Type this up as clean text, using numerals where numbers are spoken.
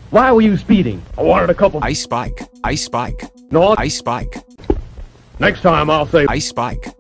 Why were you speeding? I wanted a couple. Ice spike. Ice spike. No. Ice spike. Next time I'll say Ice spike.